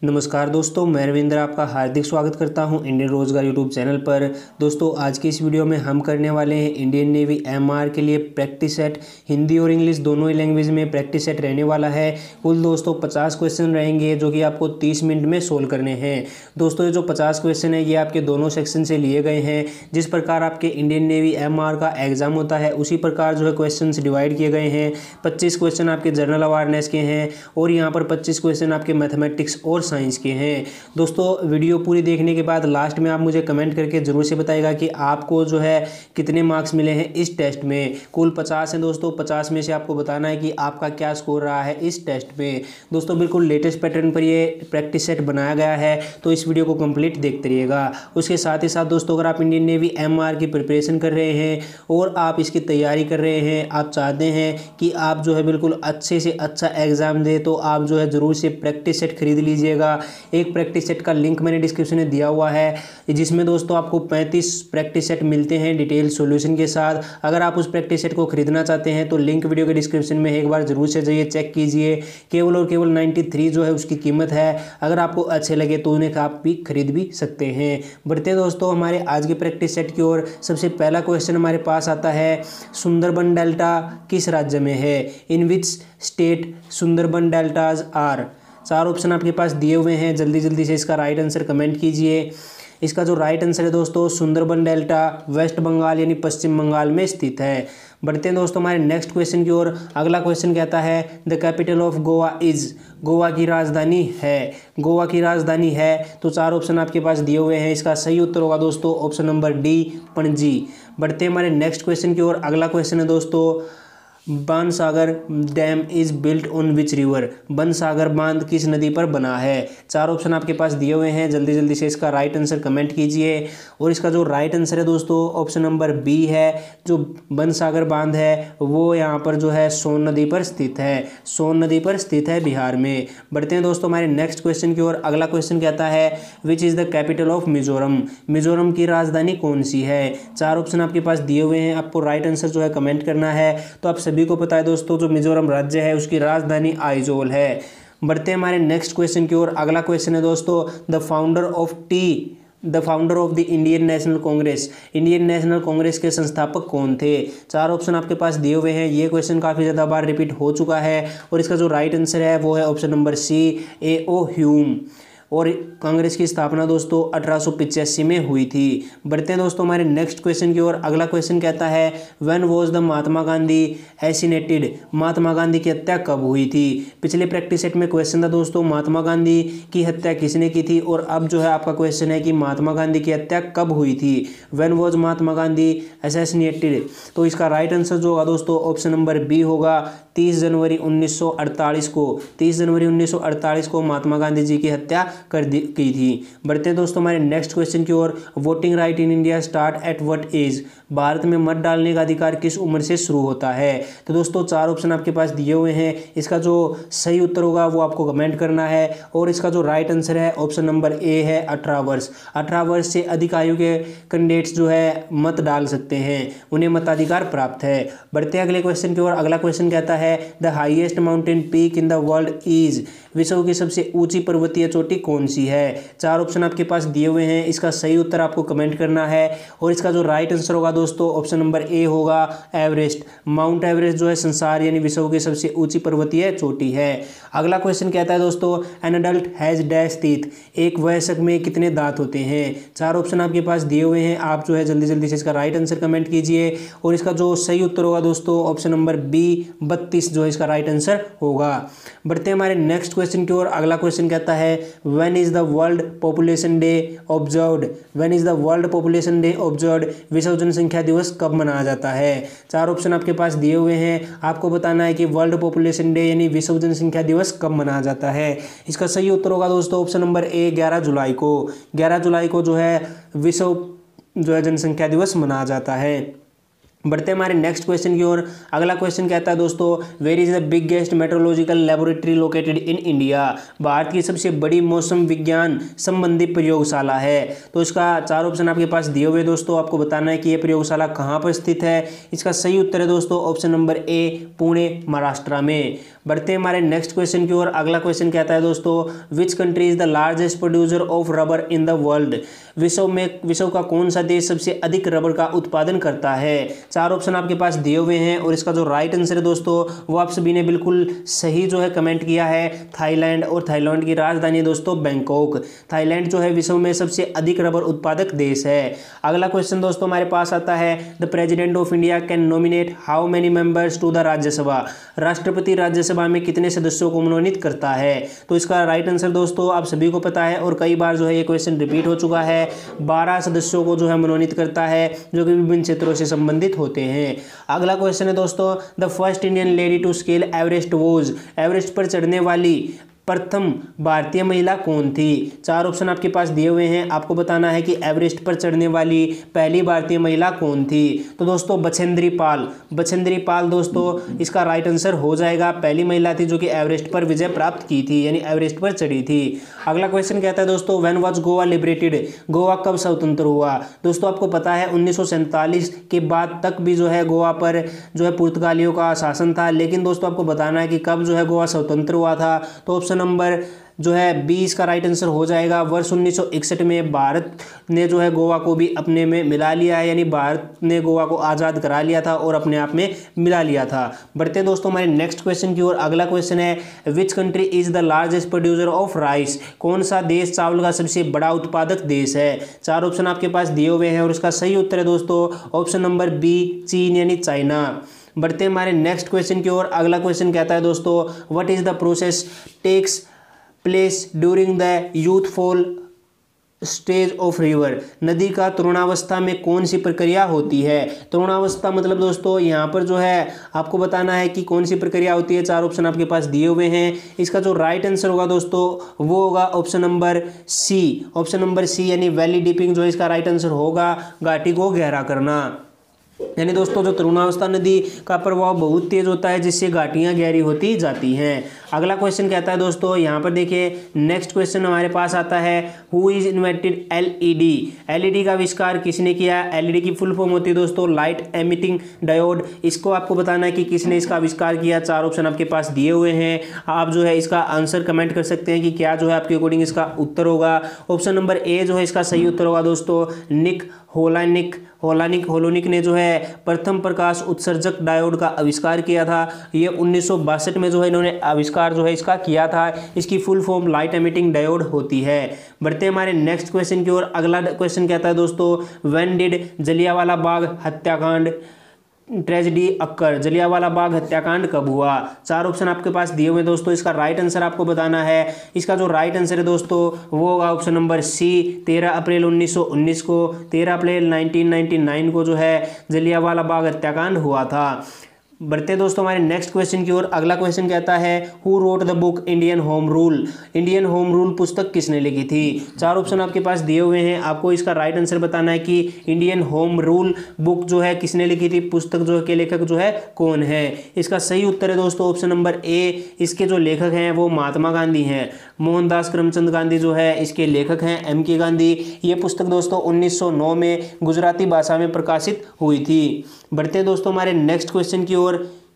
नमस्कार दोस्तों, मैं रविंद्र आपका हार्दिक स्वागत करता हूं इंडियन रोजगार यूट्यूब चैनल पर। दोस्तों, आज की इस वीडियो में हम करने वाले हैं इंडियन नेवी एमआर के लिए प्रैक्टिस सेट। हिंदी और इंग्लिश दोनों ही लैंग्वेज में प्रैक्टिस सेट रहने वाला है। कुल दोस्तों 50 क्वेश्चन रहेंगे जो कि आपको 30 मिनट में सोल्व करने हैं। दोस्तों, ये जो 50 क्वेश्चन है ये आपके दोनों सेक्शन से लिए गए हैं। जिस प्रकार आपके इंडियन नेवी एमआर का एग्जाम होता है उसी प्रकार जो है क्वेश्चन डिवाइड किए गए हैं। 25 क्वेश्चन आपके जनरल अवेयरनेस के हैं और यहाँ पर 25 क्वेश्चन आपके मैथमेटिक्स और साइंस के हैं। दोस्तों, वीडियो पूरी देखने के बाद लास्ट में आप मुझे कमेंट करके जरूर से बताइएगा कि आपको जो है कितने मार्क्स मिले हैं इस टेस्ट में। कुल 50 हैं दोस्तों, 50 में से आपको बताना है कि आपका क्या स्कोर रहा है इस टेस्ट में। दोस्तों, बिल्कुल लेटेस्ट पैटर्न पर ये प्रैक्टिस सेट बनाया गया है, तो इस वीडियो को कंप्लीट देखते रहिएगा। उसके साथ ही साथ दोस्तों, अगर आप इंडियन नेवी एमआर की प्रिपरेशन कर रहे हैं और आप इसकी तैयारी कर रहे हैं, आप चाहते हैं कि आप जो है बिल्कुल अच्छे से अच्छा एग्जाम दे, तो आप जो है ज़रूर से प्रैक्टिस सेट खरीद लीजिएगा। एक प्रैक्टिस सेट का लिंक मैंने डिस्क्रिप्शन में दिया हुआ है, जिसमें दोस्तों आपको 35 प्रैक्टिस सेट मिलते हैं डिटेल सॉल्यूशन के साथ। अगर आप उस प्रैक्टिस सेट को खरीदना चाहते हैं तो लिंक वीडियो के डिस्क्रिप्शन में एक बार जरूर से जाइए, चेक कीजिए। केवल और केवल 93 जो है उसकी कीमत है। अगर आपको अच्छे लगे तो उन्हें आप भी खरीद भी सकते हैं। बढ़ते हैं दोस्तों हमारे आज के प्रैक्टिस सेट की ओर। सबसे पहला क्वेश्चन हमारे पास आता है, सुंदरबन डेल्टा किस राज्य में है? In which state Sundarban deltas are? 4 option आपके पास दिए हुए हैं, जल्दी जल्दी से इसका राइट आंसर कमेंट कीजिए। इसका जो राइट आंसर है दोस्तों, सुंदरबन डेल्टा वेस्ट बंगाल यानी पश्चिम बंगाल में स्थित है। बढ़ते हैं दोस्तों हमारे नेक्स्ट क्वेश्चन की ओर। अगला क्वेश्चन कहता है, the capital of Goa is? Goa की राजधानी है। गोवा की राजधानी है तो 4 ऑप्शन आपके पास दिए हुए हैं। इसका सही उत्तर होगा दोस्तों ऑप्शन नंबर डी, पणजी। बढ़ते हैं हमारे नेक्स्ट क्वेश्चन की ओर। अगला क्वेश्चन है दोस्तों, Bansagar dam is built on which river? Bansagar बांध किस नदी पर बना है? 4 ऑप्शन आपके पास दिए हुए हैं, जल्दी जल्दी से इसका राइट आंसर कमेंट कीजिए। और इसका जो राइट आंसर है दोस्तों ऑप्शन नंबर बी है। जो बनसागर बांध है वो यहाँ पर जो है सोन नदी पर स्थित है। सोन नदी पर स्थित है बिहार में। बढ़ते हैं दोस्तों हमारे नेक्स्ट क्वेश्चन की ओर। अगला क्वेश्चन कहता है, which is the capital of Mizoram? Mizoram की राजधानी कौन सी है? 4 ऑप्शन आपके पास दिए हुए हैं, आपको राइट आंसर जो है कमेंट करना है। तो आप सभी को पता है दोस्तों, जो मिजोरम राज्य है उसकी राजधानी आइजोल है। बढ़ते हैं हमारे नेक्स्ट क्वेश्चन की ओर। अगला क्वेश्चन है दोस्तों, the founder of the Indian National Congress? Indian National Congress के संस्थापक कौन थे? 4 ऑप्शन आपके पास दिए हुए हैं। ये क्वेश्चन काफ़ी ज़्यादा बार रिपीट हो चुका है और इसका जो राइट आंसर है वो है ऑप्शन नंबर सी, A.O. ह्यूम। और कांग्रेस की स्थापना दोस्तों 1885 में हुई थी। बढ़ते हैं दोस्तों हमारे नेक्स्ट क्वेश्चन की ओर। अगला क्वेश्चन कहता है, when was the Mahatma Gandhi assassinated? Mahatma Gandhi की हत्या कब हुई थी? पिछले प्रैक्टिस सेट में क्वेश्चन था दोस्तों महात्मा गांधी की हत्या किसने की थी, और अब जो है आपका क्वेश्चन है कि महात्मा गांधी की हत्या कब हुई थी? When was Mahatma Gandhi assassinated? तो इसका राइट आंसर जो होगा दोस्तों ऑप्शन नंबर बी होगा, 30 जनवरी 1948 को। 30 जनवरी 1948 को महात्मा गांधी जी की हत्या की थी। बढ़ते हैं दोस्तों हमारे नेक्स्ट क्वेश्चन की ओर। Voting right in India start at what age? Bharat में मत डालने का अधिकार किस उम्र से शुरू होता है? तो दोस्तों 4 ऑप्शन आपके पास दिए हुए हैं। इसका जो सही उत्तर होगा वो आपको कमेंट करना है। और इसका जो राइट आंसर है ऑप्शन नंबर ए है, 18 वर्ष। 18 वर्ष से अधिक आयु के कैंडिडेट्स जो है मत डाल सकते हैं, उन्हें मताधिकार प्राप्त है। बढ़ते हैं अगले क्वेश्चन की ओर। अगला क्वेश्चन कहता है, the highest mountain peak in the world is? विश्व की सबसे ऊंची पर्वतीय चोटी कौन सी है? 4 ऑप्शन आपके पास दिए हुए हैं। इसका सही उत्तर आपको कमेंट करना है। और इसका जो राइट आंसर होगा दोस्तों ऑप्शन नंबर ए होगा, एवरेस्ट। माउंट एवरेस्ट जो है संसार यानी विश्व की सबसे ऊंची पर्वतीय चोटी है। अगला क्वेश्चन कहता है दोस्तों, an adult has dash teeth? एक वयस्क में कितने दांत होते हैं? 4 ऑप्शन आपके पास दिए हुए हैं, आप जो है जल्दी जल्दी से इसका राइट आंसर कमेंट कीजिए। और इसका जो सही उत्तर होगा दोस्तों ऑप्शन नंबर बी, 32 जो है इसका राइट आंसर होगा। बढ़ते हैं हमारे नेक्स्ट क्वेश्चन की ओर। अगला क्वेश्चन कहता है, when is the world population day observed? When is the world population day observed? विश्व जनसंख्या दिवस कब मनाया जाता है? 4 ऑप्शन आपके पास दिए हुए हैं, आपको बताना है कि वर्ल्ड पॉपुलेशन डे यानी विश्व जनसंख्या दिवस कब मनाया जाता है। इसका सही उत्तर होगा दोस्तों ऑप्शन नंबर ए, 11 जुलाई को। 11 जुलाई को जो है विश्व जो है जनसंख्या दिवस मनाया जाता है। बढ़ते हैं हमारे नेक्स्ट क्वेश्चन की ओर। अगला क्वेश्चन कहता है दोस्तों, where is the biggest metrological laboratory located in India? Bharat की सबसे बड़ी मौसम विज्ञान संबंधी प्रयोगशाला है। तो इसका 4 ऑप्शन आपके पास दिए हुए दोस्तों, आपको बताना है कि यह प्रयोगशाला कहाँ पर स्थित है। इसका सही उत्तर है दोस्तों option number A, Pune Maharashtra में। बढ़ते हैं हमारे नेक्स्ट क्वेश्चन की ओर। अगला क्वेश्चन कहता है दोस्तों, which country is the largest producer of rubber in the world. विश्व का कौन सा देश सबसे अधिक रबर का उत्पादन करता है। चार ऑप्शन आपके पास दिए हुए हैं और इसका जो राइट आंसर है दोस्तों वो आप सभी ने बिल्कुल सही जो है कमेंट किया है, थाईलैंड। और थाईलैंड की राजधानी है दोस्तों बैंकॉक। थाईलैंड जो है विश्व में सबसे अधिक रबर उत्पादक देश है। अगला क्वेश्चन दोस्तों हमारे पास आता है, the president of India can nominate how many members to the Rajya Sabha. राष्ट्रपति राज्यसभा में कितने सदस्यों को मनोनीत करता है। तो इसका राइट आंसर दोस्तों आप सभी को पता है और कई बार जो है ये क्वेश्चन रिपीट हो चुका है। 12 सदस्यों को जो है मनोनीत करता है जो कि विभिन्न क्षेत्रों से संबंधित होते हैं। अगला क्वेश्चन है दोस्तों, the first Indian lady to scale Everest was. Everest पर चढ़ने वाली प्रथम भारतीय महिला कौन थी। चार ऑप्शन आपके पास दिए हुए हैं, आपको बताना है कि एवरेस्ट पर चढ़ने वाली पहली भारतीय महिला कौन थी। तो दोस्तों बछेंद्री पाल। बछेंद्री पाल दोस्तों इसका राइट आंसर हो जाएगा। पहली महिला थी जो कि एवरेस्ट पर विजय प्राप्त की थी, यानी एवरेस्ट पर चढ़ी थी। अगला क्वेश्चन कहता है दोस्तों, when was Goa liberated. Goa कब स्वतंत्र हुआ। दोस्तों आपको पता है 1947 के बाद तक भी जो है गोवा पर जो है पुर्तगालियों का शासन था, लेकिन दोस्तों आपको बताना है कि कब जो है गोवा स्वतंत्र हुआ था। तो ऑप्शन नंबर जो है 20 का राइट आंसर हो जाएगा। वर्ष 1961 में भारत ने जो है गोवा को भी अपने में मिला लिया है, यानी भारत ने गोवा को आज़ाद करा लिया था और अपने आप में मिला लिया था। बढ़ते हैं दोस्तों हमारे नेक्स्ट क्वेश्चन की ओर। अगला क्वेश्चन है, which country is the largest producer of rice. कौन सा देश चावल का सबसे बड़ा उत्पादक देश है। चार ऑप्शन आपके पास दिए हुए हैं और इसका सही उत्तर है दोस्तों ऑप्शन नंबर बी, चीन यानी चाइना। बढ़ते हैं हमारे नेक्स्ट क्वेश्चन की ओर। अगला क्वेश्चन कहता है दोस्तों, what is the process takes place during the youthful stage of river. नदी का तरुणावस्था में कौन सी प्रक्रिया होती है। तरुणावस्था मतलब दोस्तों यहाँ पर जो है आपको बताना है कि कौन सी प्रक्रिया होती है। चार ऑप्शन आपके पास दिए हुए हैं, इसका जो राइट आंसर होगा दोस्तों वो होगा option number C. Option number C यानी वैली डिपिंग जो इसका राइट आंसर होगा, घाटी को गहरा करना। यानी दोस्तों जो तरुणावस्था नदी का प्रभाव बहुत तेज होता है जिससे घाटियां गहरी होती जाती हैं। अगला क्वेश्चन कहता है दोस्तों यहाँ पर देखिए, नेक्स्ट क्वेश्चन हमारे पास आता है, who is invented LED. LED का आविष्कार किसने किया। एलईडी की फुल फॉर्म होती है दोस्तों लाइट एमिटिंग डायोड। इसको आपको बताना है कि किसने इसका आविष्कार किया। चार ऑप्शन आपके पास दिए हुए हैं, आप जो है इसका आंसर कमेंट कर सकते हैं कि क्या जो है आपके अकॉर्डिंग इसका उत्तर होगा। ऑप्शन नंबर ए जो है इसका सही उत्तर होगा दोस्तों निक होलोनिक ने जो है प्रथम प्रकाश उत्सर्जक डायोड का आविष्कार किया था। ये 1962 में जो है इन्होंने आविष्कार जो है इसका किया था। इसकी full form light emitting diode होती है। बढ़ते हैं हमारे नेक्स्ट क्वेश्चन की ओर। अगला क्वेश्चन कहता है दोस्तों, व्हेन डिड जलियांवाला बाग हत्याकांड ट्रेजेडी अक्कर। जलियांवाला बाग हत्याकांड कब हुआ। चार ऑप्शन आपके पास दिए हुए दोस्तों, इसका राइट आंसर आपको बताना है। इसका जो राइट आंसर है दोस्तों वो होगा ऑप्शन नंबर सी, 13 अप्रैल 1919 को। 13 अप्रैल 1999 को जो है जलियांवाला बाग हत्याकांड हुआ था। बढ़ते दोस्तों हमारे नेक्स्ट क्वेश्चन की ओर। अगला क्वेश्चन कहता है, who wrote the book Indian Home Rule. Indian Home Rule पुस्तक किसने लिखी थी। चार ऑप्शन आपके पास दिए हुए हैं, आपको इसका राइट आंसर बताना है कि इंडियन होम रूल बुक जो है किसने लिखी थी, पुस्तक जो के लेखक जो है कौन है। इसका सही उत्तर है दोस्तों ऑप्शन नंबर ए, इसके जो लेखक हैं वो महात्मा गांधी हैं। मोहनदास करमचंद गांधी जो है इसके लेखक हैं, एम के गांधी। ये पुस्तक दोस्तों 1909 में गुजराती भाषा में प्रकाशित हुई थी। बढ़ते हैं दोस्तों हमारे नेक्स्ट क्वेश्चन की ओर।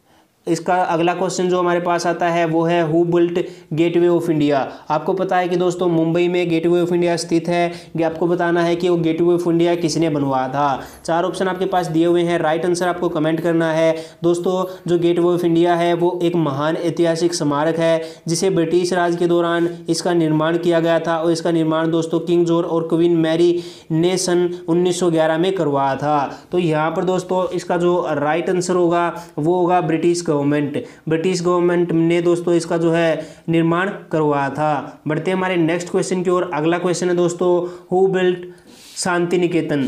इसका अगला क्वेश्चन जो हमारे पास आता है वो है, who built Gateway of India. आपको पता है कि दोस्तों मुंबई में गेटवे ऑफ इंडिया स्थित है। आपको बताना है कि वो गेटवे ऑफ इंडिया किसने बनवाया था। चार ऑप्शन आपके पास दिए हुए हैं, राइट आंसर आपको कमेंट करना है। दोस्तों जो गेटवे ऑफ इंडिया है वो एक महान ऐतिहासिक स्मारक है जिसे ब्रिटिश राज के दौरान इसका निर्माण किया गया था और इसका निर्माण दोस्तों किंग जॉर्ज और क्वीन मैरी ने सन 1911 में करवाया था। तो यहाँ पर दोस्तों इसका जो राइट आंसर होगा वो होगा ब्रिटिश गवर्नमेंट ने दोस्तों इसका जो है निर्माण करवाया था। बढ़ते हैं हमारे नेक्स्ट क्वेश्चन की ओर। अगला क्वेश्चन है दोस्तों, हु बिल्ट शांति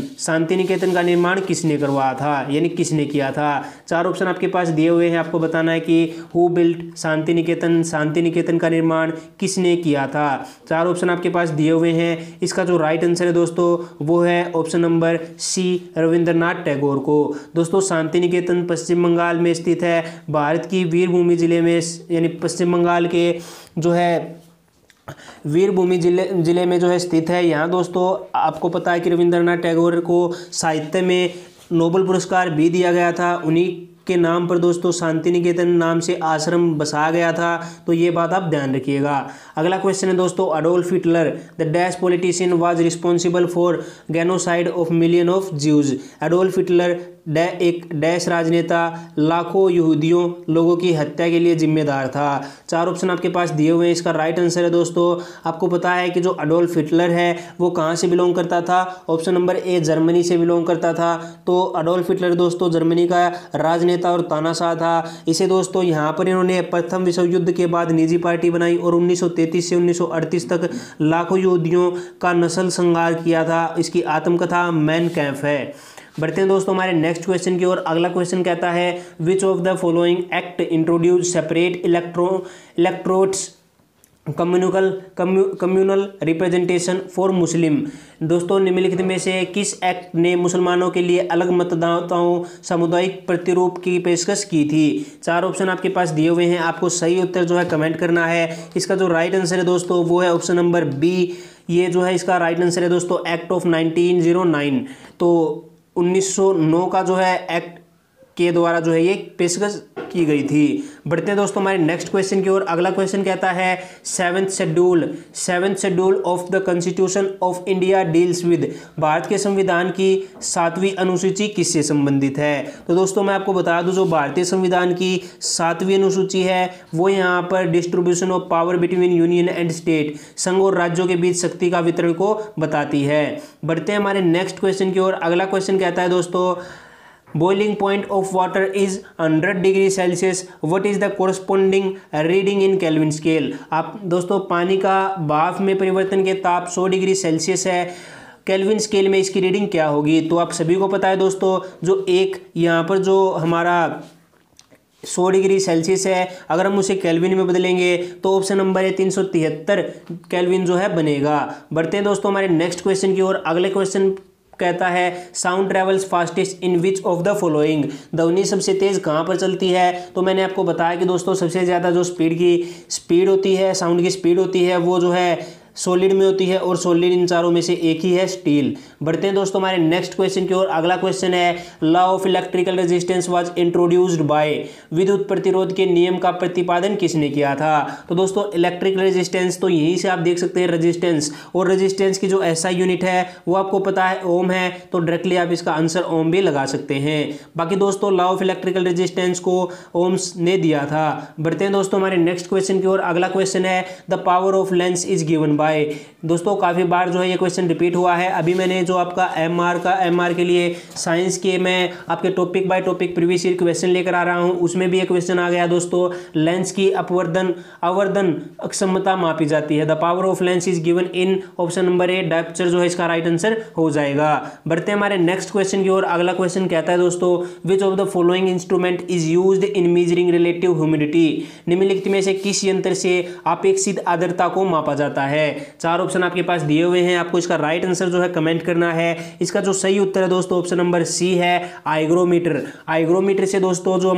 निकेतन का निर्माण किसने करवाया था, यानी किसने किया था। चार ऑप्शन आपके पास दिए हुए हैं, आपको बताना है कि हु बिल्ट शांति निकेतन का निर्माण किसने किया था। चार ऑप्शन आपके पास दिए हुए हैं, इसका जो राइट आंसर है दोस्तों वो है option number C, Rabindranath Tagore को। दोस्तों शांति निकेतन पश्चिम बंगाल में स्थित है, भारत की वीरभूमि जिले में, यानी पश्चिम बंगाल के जो है वीरभूमि जिले में जो है स्थित है। यहाँ दोस्तों आपको पता है कि रविंद्रनाथ टैगोर को साहित्य में नोबेल पुरस्कार भी दिया गया था। उन्हीं के नाम पर दोस्तों शांति निकेतन नाम से आश्रम बसाया गया था, तो ये बात आप ध्यान रखिएगा। अगला क्वेश्चन है दोस्तों, Adolf Hitler the dash politician was responsible for genocide of million of Jews. Adolf Hitler एक डैश राजनेता लाखों यहूदियों लोगों की हत्या के लिए जिम्मेदार था। 4 ऑप्शन आपके पास दिए हुए हैं, इसका राइट आंसर है दोस्तों, आपको पता है कि जो अडोल्फ हिटलर है वो कहाँ से बिलोंग करता था। ऑप्शन नंबर ए जर्मनी से बिलोंग करता था। तो अडोल्फ हिटलर दोस्तों जर्मनी का राजनेता और तानाशाह था। इसे दोस्तों यहाँ पर इन्होंने प्रथम विश्व युद्ध के बाद निजी पार्टी बनाई और 1933 से 1938 तक लाखों यहूदियों का नस्ल संहार किया था। इसकी आत्मकथा मैन कैम्प है। बढ़ते हैं दोस्तों हमारे नेक्स्ट क्वेश्चन की ओर। अगला क्वेश्चन कहता है, which of the following act introduce separate electrodes communal representation for Muslim. दोस्तों निम्नलिखित में से किस एक्ट ने मुसलमानों के लिए अलग मतदाताओं सामुदायिक प्रतिरूप की पेशकश की थी। 4 ऑप्शन आपके पास दिए हुए हैं, आपको सही उत्तर जो है कमेंट करना है। इसका जो राइट आंसर है दोस्तों वो है ऑप्शन नंबर बी। ये जो है इसका राइट आंसर है दोस्तों एक्ट ऑफ 1909। तो 1909 का जो है एक्ट के द्वारा जो है ये पेशकश की गई थी। बढ़ते हैं दोस्तों हमारे नेक्स्ट क्वेश्चन की ओर। अगला क्वेश्चन कहता है, seventh schedule of the constitution of India deals with. Bharat के संविधान की 7वीं अनुसूची किससे संबंधित है। तो दोस्तों मैं आपको बता दूं, जो भारतीय संविधान की 7वीं अनुसूची है वो यहाँ पर distribution of power between union and state, संघ और राज्यों के बीच शक्ति का वितरण को बताती है। बढ़ते हैं हमारे नेक्स्ट क्वेश्चन की ओर। अगला क्वेश्चन कहता है दोस्तों, boiling point of water is 100 degree Celsius, what is the corresponding reading in Kelvin scale. आप दोस्तों पानी का भाप में परिवर्तन के ताप 100 डिग्री सेल्सियस है, केल्विन स्केल में इसकी रीडिंग क्या होगी। तो आप सभी को पता है दोस्तों, जो एक यहाँ पर जो हमारा 100 डिग्री सेल्सियस है, अगर हम उसे केल्विन में बदलेंगे तो ऑप्शन नंबर है 373 केल्विन जो है बनेगा। बढ़ते हैं दोस्तों हमारे नेक्स्ट क्वेश्चन की ओर। अगले क्वेश्चन कहता है, sound travels fastest in which of the following. ध्वनि सबसे तेज कहाँ पर चलती है। तो मैंने आपको बताया कि दोस्तों सबसे ज़्यादा जो स्पीड होती है, साउंड की स्पीड होती है, वो जो है सॉलिड में होती है, और सॉलिड इन चारों में से एक ही है, स्टील। बढ़ते हैं दोस्तों हमारे नेक्स्ट क्वेश्चन की ओर। अगला क्वेश्चन है, law of electrical resistance was introduced by. विद्युत प्रतिरोध के नियम का प्रतिपादन किसने किया था। तो दोस्तों इलेक्ट्रिकल रेजिस्टेंस, तो यहीं से आप देख सकते हैं रेजिस्टेंस, और रेजिस्टेंस की जो ऐसा यूनिट है वो आपको पता है ओम है, तो डायरेक्टली आप इसका आंसर ओम भी लगा सकते हैं। बाकी दोस्तों लॉ ऑफ इलेक्ट्रिकल रेजिस्टेंस को ओम्स ने दिया था। बढ़ते हैं दोस्तों हमारे नेक्स्ट क्वेश्चन की ओर। अगला क्वेश्चन है, the power of lens is given by. दोस्तों काफ़ी बार जो है ये क्वेश्चन रिपीट हुआ है। अभी मैंने जो आपका एमआर के लिए साइंस के मैं आपके topic by topic previous year question लेकर आ रहा हूं, उसमें भी एक क्वेश्चन आ गया दोस्तों, लेंस की आवर्धन अक्षमता मापी जाती है। The power of lens is given in option number A, dioptre जो है इसका राइट आंसर हो जाएगा। बढ़ते हैं हमारे नेक्स्ट क्वेश्चन की ओर। अगला क्वेश्चन कहता है दोस्तों, which of the following instrument is used in measuring relative humidity. निम्नलिखित में से किस यंत्र से अपेक्षित आर्द्रता को मापा जाता है। 4 ऑप्शन आपके पास दिए हुए हैं, आपको इसका राइट आंसर जो है कमेंट करना है। इसका जो सही उत्तर है दोस्तों ऑप्शन नंबर सी है, हाइग्रोमीटर। हाइग्रोमीटर से दोस्तों जो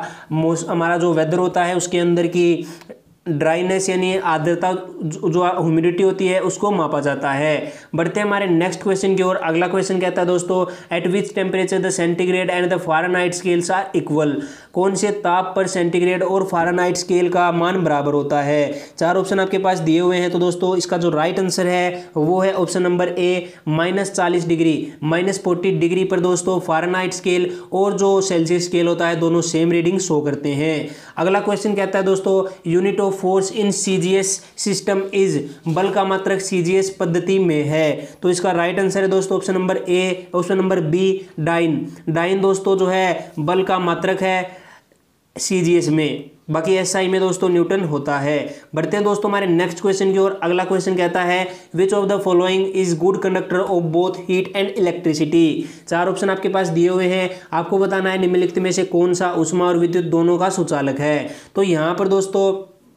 हमारा जो वेदर होता है उसके अंदर की ड्राइनेस यानी आर्द्रता जो ह्यूमिडिटी होती है उसको मापा जाता है। बढ़ते हैं हमारे नेक्स्ट क्वेश्चन की ओर। अगला क्वेश्चन कहता है दोस्तों, at which temperature the centigrade and the Fahrenheit scales are equal. कौन से ताप पर सेंटीग्रेड और फ़ारेनहाइट स्केल का मान बराबर होता है। 4 ऑप्शन आपके पास दिए हुए हैं, तो दोस्तों इसका जो राइट आंसर है वो है option number A, -40 degree, -40 degree पर दोस्तों फ़ारेनहाइट स्केल और जो सेल्सियस स्केल होता है दोनों सेम रीडिंग शो करते हैं। अगला क्वेश्चन कहता है दोस्तों, unit of force in CGS system is. बल का मात्रक सीजीएस पद्धति में है, तो इसका राइट आंसर है दोस्तों option number A, option number B, dyne. Dyne दोस्तों जो है बल का मात्रक है सीजीएस में, बाकी एसआई में दोस्तों न्यूटन होता है। बढ़ते हैं दोस्तों हमारे नेक्स्ट क्वेश्चन की ओर। अगला क्वेश्चन कहता है, which of the following is good conductor of both heat and electricity. 4 option आपके पास दिए हुए हैं, आपको बताना है निम्नलिखित में से कौन सा ऊष्मा और विद्युत दोनों का सुचालक है। तो यहाँ पर दोस्तों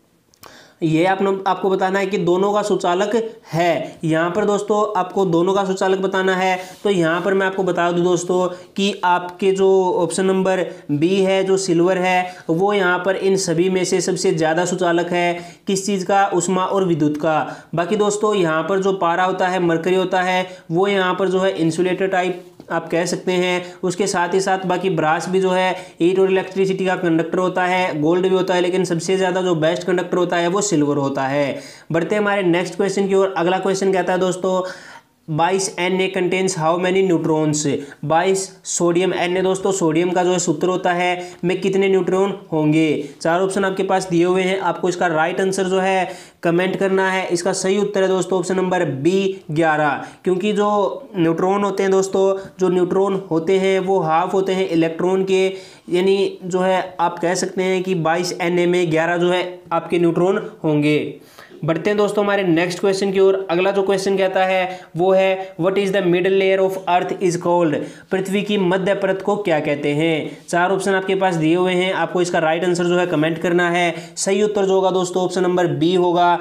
ये आपको बताना है कि दोनों का सुचालक है। यहाँ पर दोस्तों आपको दोनों का सुचालक बताना है, तो यहाँ पर मैं आपको बता दूँ दोस्तों कि आपके जो ऑप्शन नंबर बी है जो सिल्वर है वो यहाँ पर इन सभी में से सबसे ज़्यादा सुचालक है। किस चीज़ का, ऊष्मा और विद्युत का। बाकी दोस्तों यहाँ पर जो पारा होता है, मरकरी होता है, वो यहाँ पर जो है इंसुलेटर टाइप आप कह सकते हैं। उसके साथ ही साथ बाकी ब्रास भी जो है हीट और इलेक्ट्रिसिटी का कंडक्टर होता है, गोल्ड भी होता है, लेकिन सबसे ज़्यादा जो बेस्ट कंडक्टर होता है वो सिल्वर होता है। बढ़ते हैं हमारे नेक्स्ट क्वेश्चन की ओर। अगला क्वेश्चन कहता है दोस्तों 22Na contains how many neutrons. 22 sodium Na दोस्तों सोडियम का जो है सूत्र होता है में कितने न्यूट्रॉन होंगे। चार ऑप्शन आपके पास दिए हुए हैं, आपको इसका राइट आंसर जो है कमेंट करना है। इसका सही उत्तर है दोस्तों ऑप्शन नंबर बी 11, क्योंकि जो न्यूट्रॉन होते हैं दोस्तों, जो न्यूट्रॉन होते हैं वो हाफ होते हैं इलेक्ट्रॉन के, यानी जो है आप कह सकते हैं कि 22Na में 11 जो है आपके न्यूट्रॉन होंगे। बढ़ते हैं दोस्तों हमारे नेक्स्ट क्वेश्चन की ओर। अगला जो क्वेश्चन कहता है वो है what is the middle layer of earth is called. पृथ्वी की मध्य परत को क्या कहते हैं। चार ऑप्शन आपके पास दिए हुए हैं, आपको इसका राइट आंसर जो है कमेंट करना है। सही उत्तर जो होगा दोस्तों ऑप्शन नंबर बी होगा,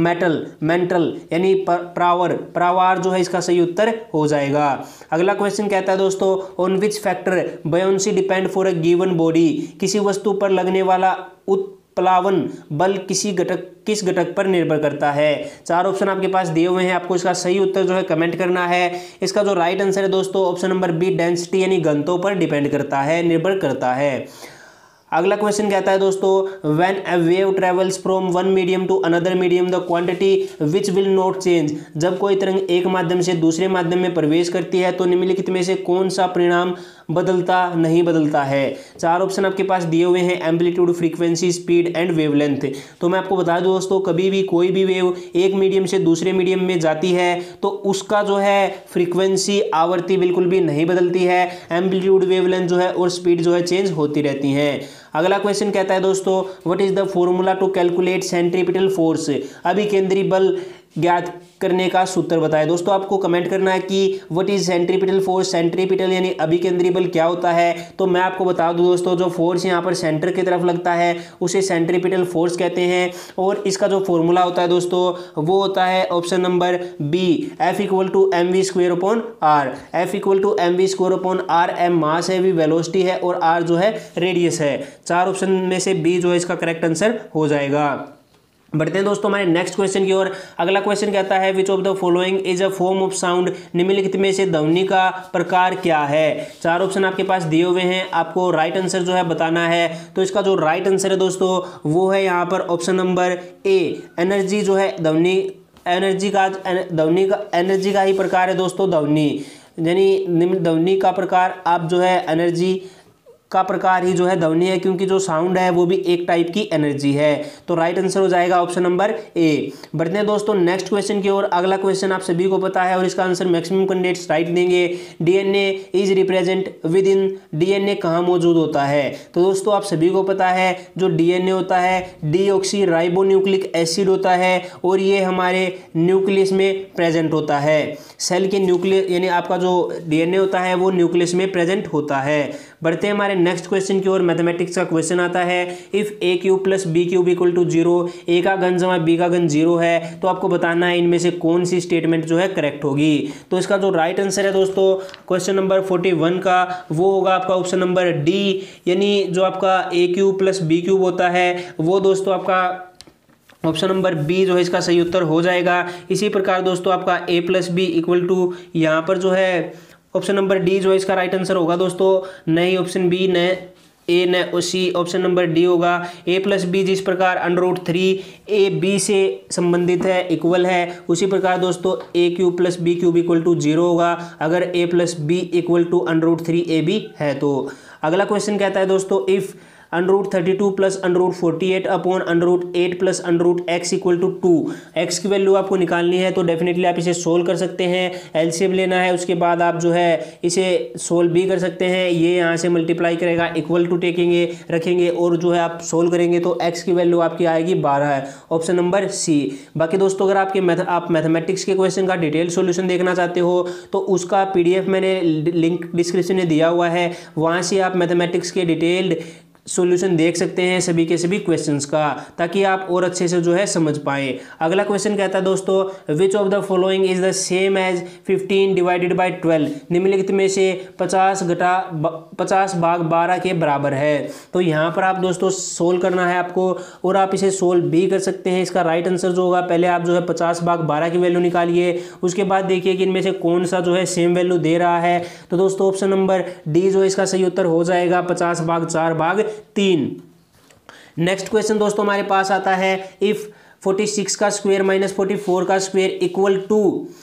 मेंटल यानी प्रावार जो है इसका सही उत्तर हो जाएगा। अगला क्वेश्चन कहता है दोस्तों on which factor buoyancy depend for a given body. किसी वस्तु पर लगने वाला प्लावन बल किस घटक पर निर्भर करता है। चार ऑप्शन आपके पास दिए हुए हैं, आपको इसका सही उत्तर जो है कमेंट करना है। इसका जो राइट आंसर है दोस्तों ऑप्शन नंबर बी डेंसिटी यानी घनत्व पर डिपेंड करता है, निर्भर करता है। अगला क्वेश्चन कहता है दोस्तों when a wave travels from one medium to another medium the quantity which will not change. जब कोई तरंग एक माध्यम से दूसरे माध्यम में प्रवेश करती है तो निम्नलिखित में से कौन सा परिणाम नहीं बदलता है। चार ऑप्शन आपके पास दिए हुए हैं amplitude, frequency, speed and wavelength. तो मैं आपको बता दूं दोस्तों कभी भी कोई भी वेव एक मीडियम से दूसरे मीडियम में जाती है तो उसका जो है फ्रीक्वेंसी आवृत्ति बिल्कुल भी नहीं बदलती है, एम्पलीट्यूड, वेवलेंथ जो है और स्पीड जो है चेंज होती रहती हैं। अगला क्वेश्चन कहता है दोस्तों what is the formula to calculate centripetal force. अभिकेंद्री बल ज्ञात करने का सूत्र बताएं। दोस्तों आपको कमेंट करना है कि what is centripetal force. Centripetal यानी अभिकेंद्री बल क्या होता है। तो मैं आपको बता दूं दोस्तों जो फोर्स यहाँ पर सेंटर की तरफ लगता है उसे सेंट्रीपिटल फोर्स कहते हैं, और इसका जो फॉर्मूला होता है दोस्तों वो होता है option number B F=mv²/r। F=mv²/r। m mass है, v वेलोसिटी है और r जो है रेडियस है। चार ऑप्शन में से बी जो है इसका करेक्ट आंसर हो जाएगा। बढ़ते हैं दोस्तों हमारे नेक्स्ट क्वेश्चन की ओर। अगला क्वेश्चन कहता है which of the following is a form of sound. निम्नलिखित में से ध्वनि का प्रकार क्या है। चार ऑप्शन आपके पास दिए हुए हैं, आपको राइट आंसर जो है बताना है। तो इसका जो राइट आंसर है दोस्तों वो है यहाँ पर ऑप्शन नंबर ए एनर्जी जो है ध्वनि, एनर्जी का ही प्रकार है दोस्तों ध्वनि, यानी ध्वनि का प्रकार आप जो है एनर्जी का प्रकार ही जो है ध्वनि है, क्योंकि जो साउंड है वो भी एक टाइप की एनर्जी है। तो राइट आंसर हो जाएगा ऑप्शन नंबर ए। बढ़ते हैं दोस्तों नेक्स्ट क्वेश्चन की ओर। अगला क्वेश्चन आप सभी को पता है और इसका आंसर मैक्सिमम कैंडिडेट्स राइट देंगे। DNA is represent with in. DNA कहाँ मौजूद होता है। तो दोस्तों आप सभी को पता है जो डीएनए होता है डीऑक्सी राइबोन्यूक्लिक एसिड होता है और ये हमारे न्यूक्लियस में प्रेजेंट होता है। सेल के न्यूक्लियस यानी आपका जो डीएनए होता है वो न्यूक्लियस में प्रेजेंट होता है। बढ़ते हैं हमारे नेक्स्ट क्वेश्चन की ओर। मैथमेटिक्स का क्वेश्चन आता है इफ a³ + b³ = 0, a का घन जमा b का घन 0 है तो आपको बताना है इनमें से कौन सी स्टेटमेंट जो है करेक्ट होगी। तो इसका जो राइट आंसर है दोस्तों क्वेश्चन नंबर 41 का वो होगा आपका ऑप्शन नंबर डी, यानी जो आपका a³ + b³ होता है वो दोस्तों आपका ऑप्शन नंबर बी जो है इसका सही उत्तर हो जाएगा। इसी प्रकार दोस्तों आपका a + b = यहाँ पर जो है ऑप्शन नंबर डी जो है इसका राइट आंसर होगा दोस्तों। नहीं ऑप्शन बी न ए न सी, ऑप्शन नंबर डी होगा। a + b जिस प्रकार √3 a b से संबंधित है इक्वल है, उसी प्रकार दोस्तों a³ + b³ = 0 होगा अगर a + b = √3 ab है तो। अगला क्वेश्चन कहता है दोस्तों इफ √32 + √48 अपॉन √8 + √x = 2। x की वैल्यू आपको निकालनी है तो डेफिनेटली आप इसे सोल्व कर सकते हैं। एलसीएम लेना है, उसके बाद आप जो है इसे सोल्व भी कर सकते हैं। ये यहाँ से मल्टीप्लाई करेगा, इक्वल टू रखेंगे और जो है आप सोल्व करेंगे तो x की वैल्यू आपकी आएगी 12 है, ऑप्शन नंबर सी। बाकी दोस्तों अगर आप मैथमेटिक्स के क्वेश्चन का डिटेल सोल्यूशन देखना चाहते हो तो उसका PDF मैंने लिंक डिस्क्रिप्शन में दिया हुआ है, वहाँ से आप मैथमेटिक्स के डिटेल्ड सॉल्यूशन देख सकते हैं सभी के सभी क्वेश्चंस का, ताकि आप और अच्छे से जो है समझ पाएँ। अगला क्वेश्चन कहता है दोस्तों, which of the following is the same as 15 divided by 12, निम्नलिखित में से 50 भाग 12 के बराबर है। तो यहाँ पर आप दोस्तों सोल्व करना है आपको, और आप इसे सोल्व भी कर सकते हैं। इसका राइट आंसर जो होगा, पहले आप जो है 50 भाग 12 की वैल्यू निकालिए, उसके बाद देखिए कि इनमें से कौन सा जो है सेम वैल्यू दे रहा है। तो दोस्तों ऑप्शन नंबर डी जो इसका सही उत्तर हो जाएगा, 50 भाग 4 भाग 3। नेक्स्ट क्वेश्चन दोस्तों हमारे पास आता है, इफ 46 का स्क्वायर माइनस 44 का square equal to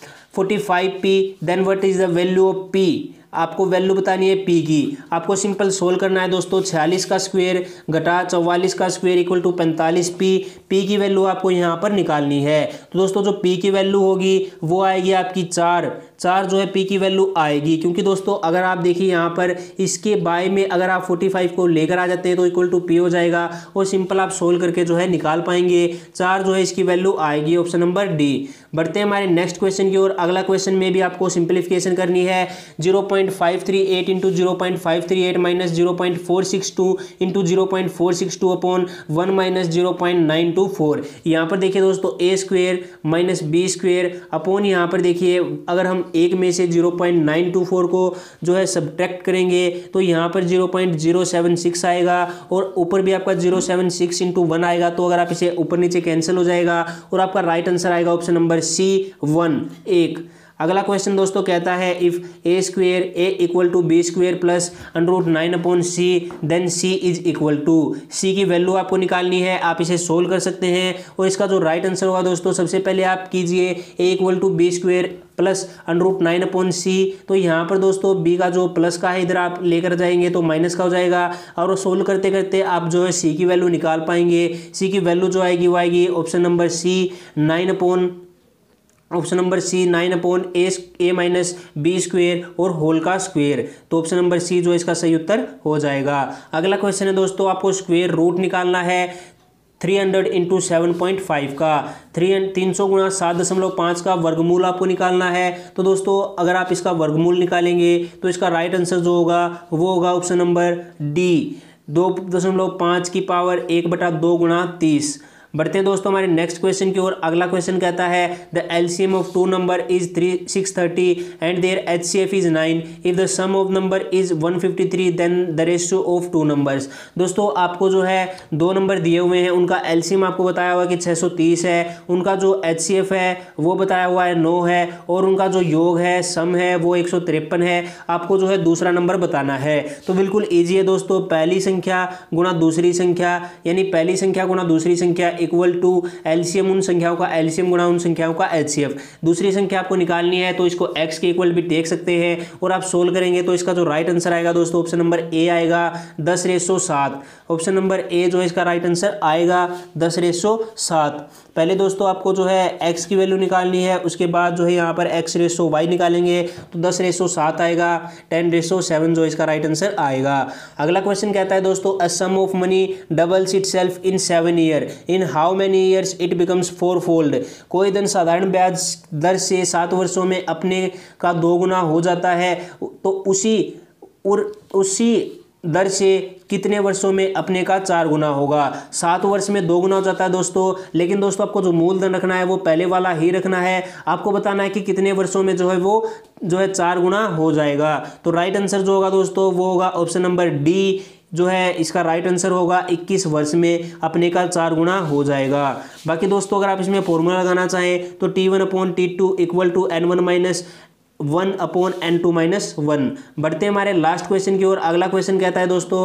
45p then what is the value of p। आपको वैल्यू बतानी है p की। आपको सिंपल सोल्व करना है दोस्तों, 46 का स्क्वायर घटा 44 का square equal to 45p। p की वैल्यू आपको यहाँ पर निकालनी है। तो दोस्तों जो p की वैल्यू होगी वो आएगी आपकी 4 जो है p की वैल्यू आएगी, क्योंकि दोस्तों अगर आप देखिए यहाँ पर इसके बाय में अगर आप 45 को लेकर आ जाते हैं तो इक्वल टू p हो जाएगा, और सिंपल आप सोल्व करके जो है निकाल पाएंगे। 4 जो है इसकी वैल्यू आएगी, ऑप्शन नंबर डी। बढ़ते हैं हमारे नेक्स्ट क्वेश्चन की ओर। अगला क्वेश्चन में भी आपको सिंप्लीफिकेशन करनी है। 0.538 into 0.538 minus 0.462 into 0.462 upon 1 minus 0.924। यहाँ पर देखिए दोस्तों a square minus B square upon, यहाँ पर देखिए अगर हम एक में से 0.924 को जो है सब्ट्रैक्ट करेंगे तो यहाँ पर 0.076 आएगा, और ऊपर भी आपका 076 इंटू 1 आएगा। तो अगर आप इसे ऊपर नीचे कैंसिल हो जाएगा, और आपका राइट आंसर आएगा ऑप्शन नंबर सी 1 1। अगला क्वेश्चन दोस्तों कहता है, if A square A equal to B square plus √9 upon C then C is equal to. C की वैल्यू आपको निकालनी है। आप इसे सोल्व कर सकते हैं, और इसका जो राइट आंसर होगा दोस्तों, सबसे पहले आप कीजिए A equal to B square plus √9 upon C. तो यहाँ पर दोस्तों बी का जो प्लस का है इधर आप लेकर जाएंगे तो माइनस का हो जाएगा, और सोल्व करते करते आप जो है सी की वैल्यू निकाल पाएंगे। सी की वैल्यू जो आएगी वो आएगी option number C 9 upon A minus B square और होल का स्क्वेयर। तो ऑप्शन नंबर सी जो इसका सही उत्तर हो जाएगा। अगला क्वेश्चन है दोस्तों, आपको स्क्वेयर रूट निकालना है 300 इंटू 7.5 का। 300 गुणा 7.5 का वर्गमूल आपको निकालना है। तो दोस्तों अगर आप इसका वर्गमूल निकालेंगे तो इसका राइट आंसर जो होगा वो होगा ऑप्शन नंबर डी 2.5 की पावर 1/2 गुणा 30। बढ़ते हैं दोस्तों हमारे नेक्स्ट क्वेश्चन की ओर। अगला क्वेश्चन कहता है, the LCM of 2 number is 630 and their HCF is 9 if the sum of number is 153 then the ratio of 2 numbers. दोस्तों आपको जो है 2 नंबर दिए हुए हैं, उनका एलसीएम आपको बताया हुआ है कि 630 है, उनका जो एचसीएफ है वो बताया हुआ है 9 है, और उनका जो योग है सम है वो 153 है। आपको जो है दूसरा नंबर बताना है। तो बिल्कुल ईजी है दोस्तों, पहली संख्या गुणा दूसरी संख्या, यानी पहली संख्या गुणा दूसरी संख्या इक्वल टू एलसीएम उन संख्याओं का एलसीएम गुणा उन संख्याओं का एचसीएफ। दूसरी संख्या आपको निकालनी है तो इसको x के इक्वल भी देख सकते हैं, और आप सोल्व करेंगे तो इसका जो राइट आंसर आएगा दोस्तों ऑप्शन नंबर ए आएगा 10/7। ऑप्शन नंबर ए जो है इसका राइट आंसर आएगा 10/7। पहले दोस्तों आपको जो है x की वैल्यू निकालनी है, उसके बाद जो है यहाँ पर x/y निकालेंगे तो 10/7 आएगा, 10/7 जो इसका राइट आंसर आएगा। अगला क्वेश्चन कहता है दोस्तों, a sum of money doubles itself in 7 year, in how many years it becomes 4-fold। कोई धन साधारण ब्याज दर से 7 वर्षों में अपने का 2 गुना हो जाता है, तो उसी दर से कितने वर्षों में अपने का 4 गुना होगा। 7 वर्ष में 2 गुना हो जाता है दोस्तों, लेकिन दोस्तों आपको जो मूलधन रखना है वो पहले वाला ही रखना है। आपको बताना है कि कितने वर्षों में जो है वो जो है 4 गुना हो जाएगा। तो राइट आंसर जो होगा दोस्तों वो होगा ऑप्शन नंबर डी, जो है इसका राइट आंसर होगा 21 वर्ष में अपने का 4 गुना हो जाएगा। बाकी दोस्तों अगर आप इसमें फॉर्मूला लगाना चाहें तो T1/T2 equal to N1 - 1/N2 - 1। बढ़ते हैं हमारे लास्ट क्वेश्चन की ओर। अगला क्वेश्चन कहता है दोस्तों,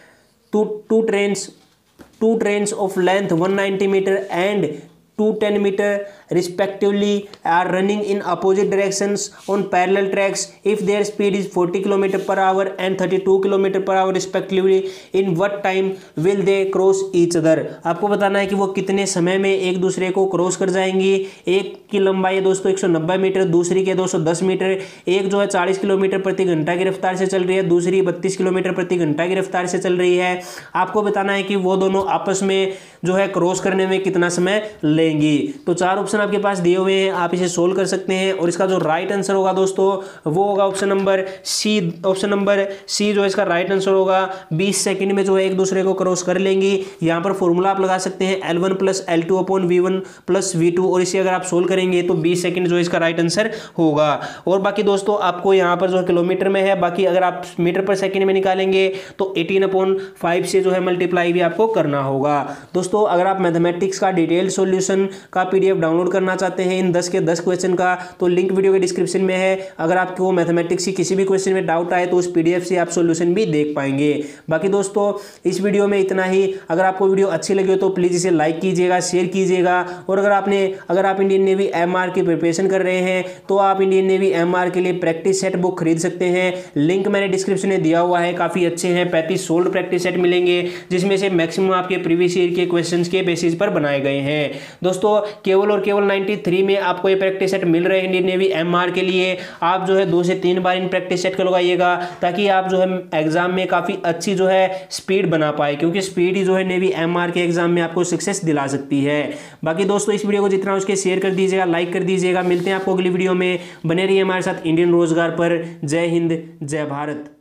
two trains of length 190 metre and 210 metre respectively are running in opposite directions on parallel tracks if their speed is 40 km/h and 32 km/h respectively, in what time will they cross each other। आपको बताना है कि वो कितने समय में एक दूसरे को क्रॉस कर जाएंगी। एक की लंबाई है दोस्तों 190 मीटर, दूसरी के 210 मीटर। एक जो है 40 किलोमीटर प्रति घंटा की रफ्तार से चल रही है, दूसरी 32 किलोमीटर प्रति घंटा की रफ्तार से चल रही है। आपको बताना है कि वो दोनों आपस में जो है क्रॉस करने में कितना समय लेंगी। तो 4 ऑप्शन आपके पास दिए हुए हैं, आप इसे सोल्व कर सकते हैं। और इसका जो राइट आंसर होगा दोस्तों वो होगा option number C. Option number C जो इसका राइट आंसर होगा। 20 सेकंड में जो है एक दूसरे को क्रॉस कर लेंगी। यहाँ पर फॉर्मूला आप लगा सकते हैं L1 + L2 upon V1 + V2, और इसे अगर आप सोल्व करेंगे तो 20 सेकंड जो इसका राइट आंसर होगा। और बाकी दोस्तों आपको यहाँ पर जो है किलोमीटर में है, बाकी अगर आप मीटर पर सेकंड में निकालेंगे तो 18/5 से जो है मल्टीप्लाई भी आपको करना होगा। दोस्तों अगर आप मैथमेटिक्स का डिटेल्ड सॉल्यूशन का PDF डाउनलोड करना चाहते हैं इन 10 के 10 क्वेश्चन का, तो लिंक वीडियो के डिस्क्रिप्शन में है। अगर आपको मैथमेटिक्स की किसी भी क्वेश्चन में डाउट आए तो उस PDF से आप सॉल्यूशन भी देख पाएंगे। बाकी दोस्तों इस वीडियो में इतना ही। अगर आपको वीडियो अच्छी लगी हो तो प्लीज़ इसे लाइक कीजिएगा, शेयर कीजिएगा। और अगर आप इंडियन नेवी MR की प्रिपरेशन कर रहे हैं तो आप इंडियन नेवी MR के लिए प्रैक्टिस सेट बुक खरीद सकते हैं। लिंक मैंने डिस्क्रिप्शन में दिया हुआ है, काफ़ी अच्छे हैं। 35 सोल्ड प्रैक्टिस सेट मिलेंगे जिसमें से मैक्सिमम आपके प्रीवियस ईयर के क्वेश्चंस के बेसिस पर बनाए गए हैं। दोस्तों केवल और केवल 93 में आपको ये प्रैक्टिस सेट मिल रहे हैं इंडियन नेवी MR के लिए। आप जो है 2 से 3 बार इन प्रैक्टिस सेट को लगाइएगा ताकि आप जो है एग्जाम में काफ़ी अच्छी जो है स्पीड बना पाए, क्योंकि स्पीड ही जो है नेवी MR के एग्जाम में आपको सक्सेस दिला सकती है। बाकी दोस्तों इस वीडियो को जितना उसके शेयर कर दीजिएगा, लाइक कर दीजिएगा। मिलते हैं आपको अगली वीडियो में, बने रहिए हमारे साथ इंडियन रोजगार पर। जय हिंद, जय भारत।